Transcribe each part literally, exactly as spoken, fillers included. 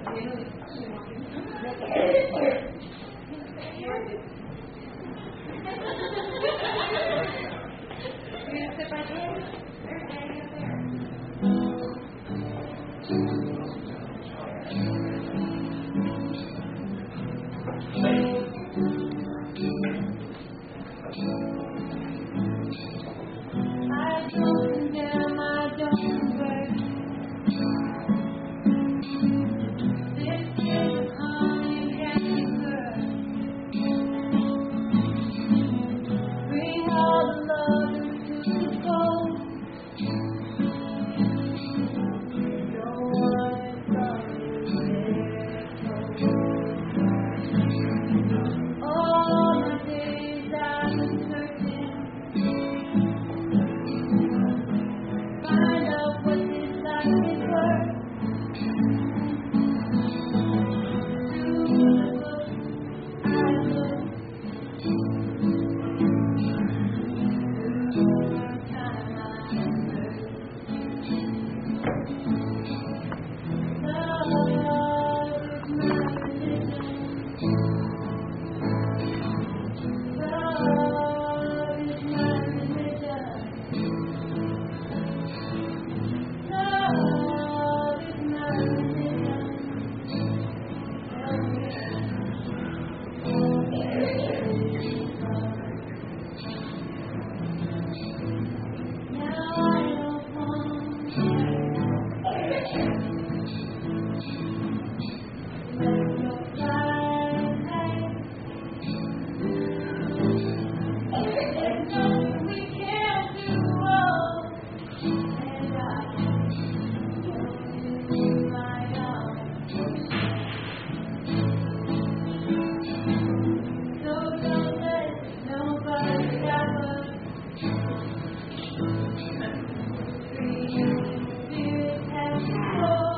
Free spirit has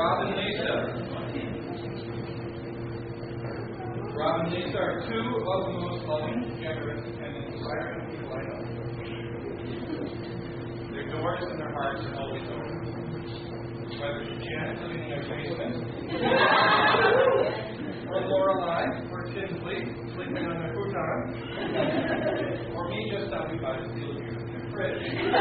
Rob and Lisa. Rob and Lisa are two of the most loving, generous, and inspiring people I know. Their doors and their hearts are always open. Whether it's Janet living in their basement, or Lorelei, or Tinsley sleeping on their futon, or me just stopping by to steal you in their fridge.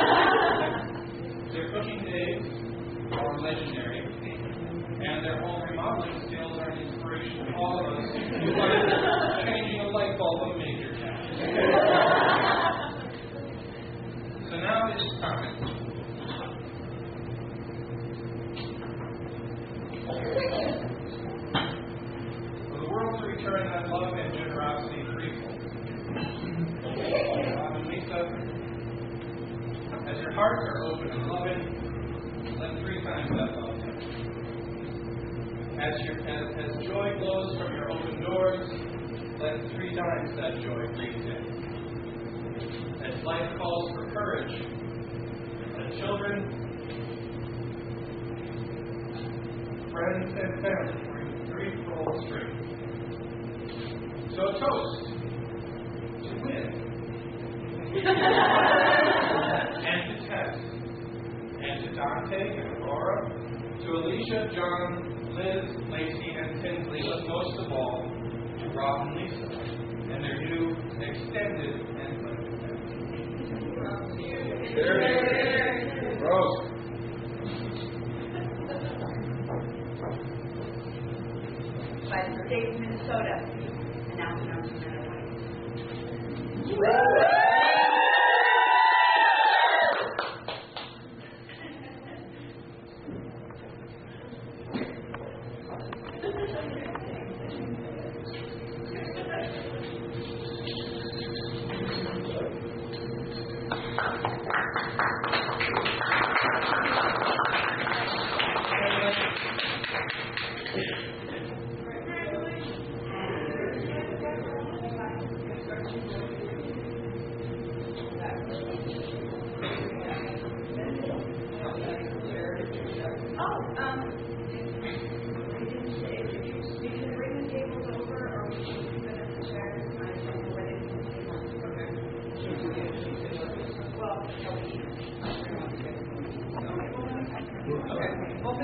Their cooking days are legendary, and their home remodeling skills are an inspiration to all of us who find changing a light bulb a major task. So now it's time. For the world to return that love and generosity threefold. Rob and Lisa, as your hearts are open and loving, let three times that love him. As, your, as, as joy glows from your open doors, let three times that joy breathe in. As life calls for courage, let children, friends, and family bring threefold strength. So a toast to win. And to Tess. And to Dante and Aurora. To Alicia, John, Liz, Lacey, and Tinsley. But most of all, to Rob and Lisa. And their new extended and blended family. Cheers. Rose. By the state of Minnesota, announcing our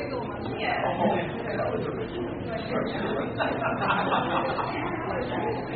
Yeah.